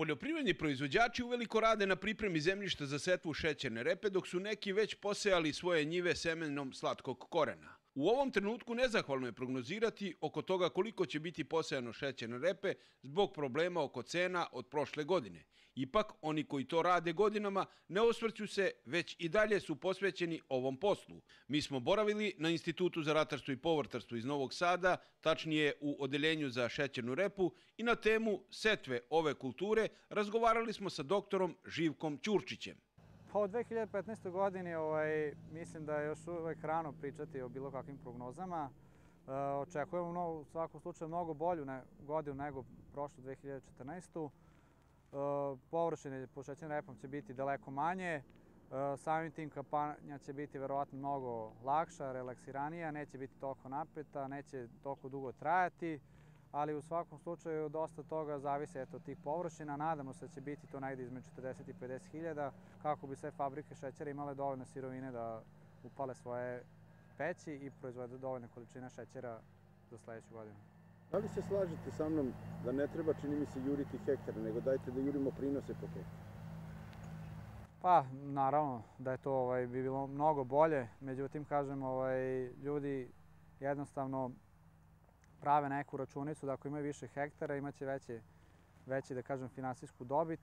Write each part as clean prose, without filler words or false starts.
Poljoprivredni proizvođači uveliko rade na pripremi zemljišta za setvu šećerne repe, dok su neki već posejali svoje njive semenom slatkog korena. U ovom trenutku nezahvalno je prognozirati oko toga koliko će biti posejano šećerne repe zbog problema oko cena od prošle godine. Ipak, oni koji to rade godinama ne osvrću se, već i dalje su posvećeni ovom poslu. Mi smo boravili na Institutu za ratarstvo i povrtarstvo iz Novog Sada, tačnije u odeljenju za šećernu repu, i na temu setve ove kulture razgovarali smo sa doktorom Živkom Ćurčićem. Pa u 2015. godini mislim da je još uvek rano pričati o bilo kakvim prognozama. Očekujemo u svakom slučaju mnogo bolju godinu nego prošlu 2014. Površine po šećernom repom će biti daleko manje. Samim tim kampanja će biti verovatno mnogo lakša, relaksiranija, neće biti toliko napeta, neće toliko dugo trajati. Ali u svakom slučaju dosta toga zavisi od tih površina. Nadamo se da će biti to negde između 40 i 50 hiljada kako bi sve fabrike šećera imale dovoljne sirovine da upale svoje peći i proizvode dovoljne količine šećera za sledeću godinu. Da li se slažete sa mnom da ne treba, čini mi se, juriti hektare, nego dajte da jurimo prinose po hektaru? Pa, naravno da je to bi bilo mnogo bolje, međutim, kažem, ljudi jednostavno prave neku računicu da ako imaju više hektara imaće veći, da kažem, finansijsku dobit.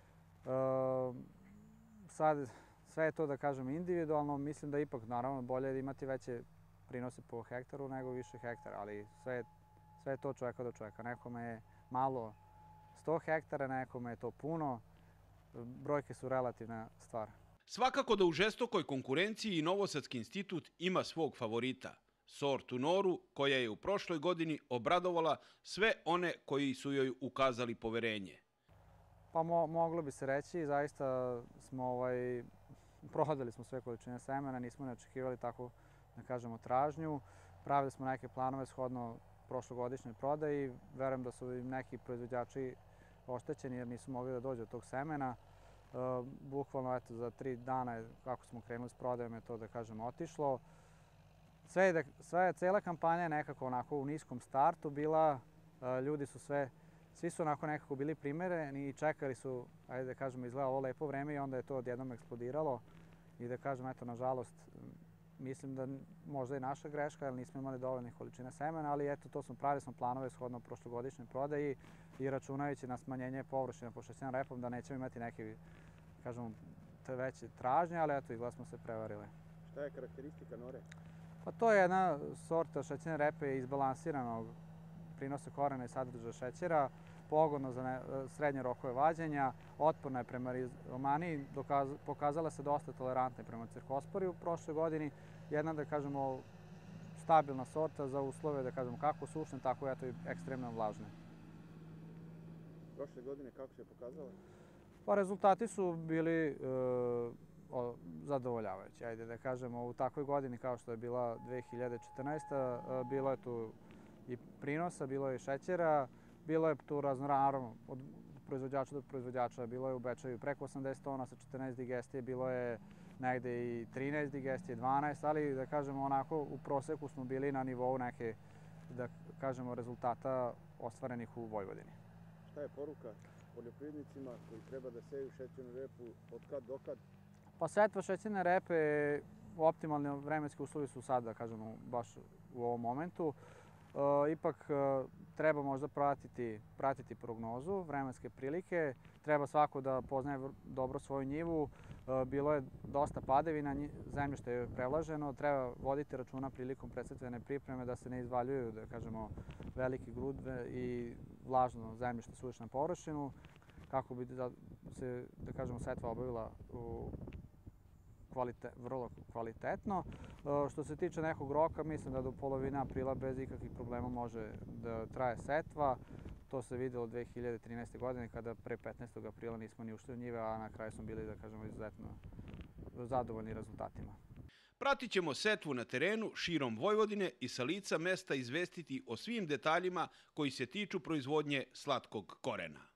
Sad, sve je to, da kažem, individualno, mislim da ipak, naravno, bolje je imati veće prinose po hektaru nego više hektara, ali sve je to čoveka do čoveka. Nekome je malo 100 hektara, nekome je to puno, brojke su relativna stvar. Svakako da u žestokoj konkurenciji i Novosadski institut ima svog favorita, sortu Noru, koja je u prošloj godini obradovala sve one koji su joj ukazali poverenje. Pa moglo bi se reći, zaista smo prodali smo sve količine semena, nismo ne očekivali tako, da kažemo, tražnju. Pravili smo neke planove shodno prošlogodišnjoj prodaji. Verujem da su im neki proizvođači oštećeni jer nisu mogli da dođu od tog semena. Bukvalno, za 3 dana kako smo krenuli s prodajom je to, da kažemo, otišlo. Cela kampanja je nekako onako u niskom startu bila, ljudi su svi su onako nekako bili primereni i čekali su, ajde da kažemo, izgleda ovo lepo vreme i onda je to odjednom eksplodiralo i da kažem, eto, nažalost, mislim da možda je naša greška jer nismo imali dovoljne količine semena, ali eto, pravili smo planove shodno prošlogodišnjoj prodaji i računajući na smanjenje površina po šećernom repom da nećemo imati neke, kažemo, veće tražnje, ali eto, izgleda smo se prevarili. Šta je karakteristika Nore? Pa to je jedna sorta šećerne repe izbalansiranog prinosa korena i sadržaja šećera, pogodno za srednje rokove vađenja, otporna je prema rizomaniji, pokazala se dosta tolerantna prema cirkosporiju u prošloj godini, jedna, da kažemo, stabilna sorta za uslove, da kažemo, kako sušne, tako i ekstremno vlažne. Prošle godine kako se je pokazala? Pa rezultati su bili zadovoljavajući. Ajde da kažemo, u takvoj godini kao što je bila 2014. Bilo je tu i prinosa, bilo je i šećera, bilo je tu naravno od proizvođača do proizvođača, bilo je u Bečeju preko 80 tona sa 14 digestije, bilo je negde i 13 digestije, 12, ali da kažemo onako u proseku smo bili na nivou neke, da kažemo, rezultata ostvarenih u Vojvodini. Šta je poruka poljoprivrednicima koji treba da seju šećernu repu od kad do kad? Pa setva šećerne repe, optimalni vremenski uslovi su sad, da kažemo, baš u ovom momentu. Ipak treba možda pratiti prognozu, vremenske prilike, treba svako da poznaje dobro svoju njivu, bilo je dosta padavina, zemljište je prevlaženo, treba voditi računa prilikom predsetvene pripreme da se ne izvaljuju, da kažemo, velike grudve i vlažno zemljište suviše na površinu, kako bi se, da kažemo, setva obavila vrlo kvalitetno. Što se tiče nekog roka, mislim da do polovine aprila bez ikakvih problema može da traje setva. To se videlo 2013. godine kada pre 15. aprila nismo ni ušli u njive, a na kraju smo bili, da kažemo, izuzetno zadovoljni rezultatima. Pratit ćemo setvu na terenu širom Vojvodine i sa lica mesta izvestiti o svim detaljima koji se tiču proizvodnje slatkog korena.